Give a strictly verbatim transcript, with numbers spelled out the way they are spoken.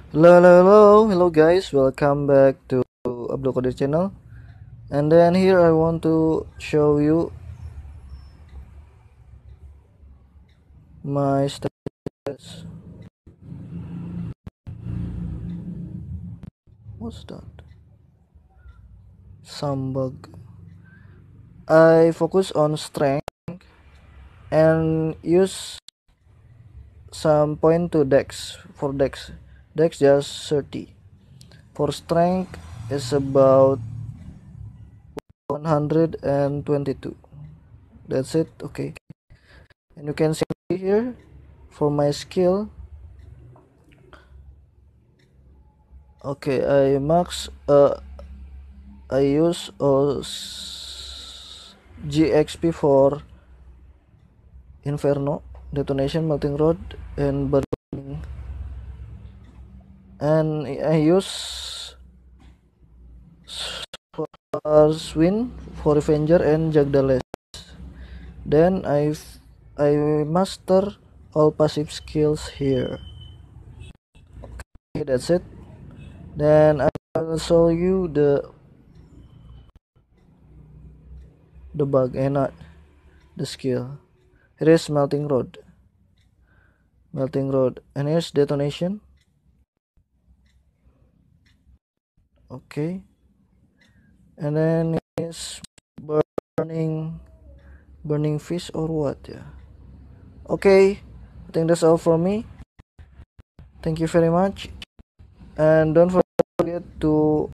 Hello, hello, hello, hello, guys. Welcome back to Abdul Qadir channel. And then here I want to show you my status. What's that? Some bug. I focus on strength and use some point to dex for dex. Dex just thirty. For strength is about one hundred twenty-two. That's it. Okay. And you can see here for my skill. Okay, I max uh I use uh, G X P for Inferno, Detonation, Melting Rod, and Burning. And I use Swin for Revenger and Jagdales. Then I I master all passive skills here. Okay, that's it. Then I will show you the the bug and not the skill. Here is Melting Rod. Melting Rod. And here's Detonation. Okay. And then is burning burning fish or what? Yeah. Okay. I think that's all from me. Thank you very much. And don't forget to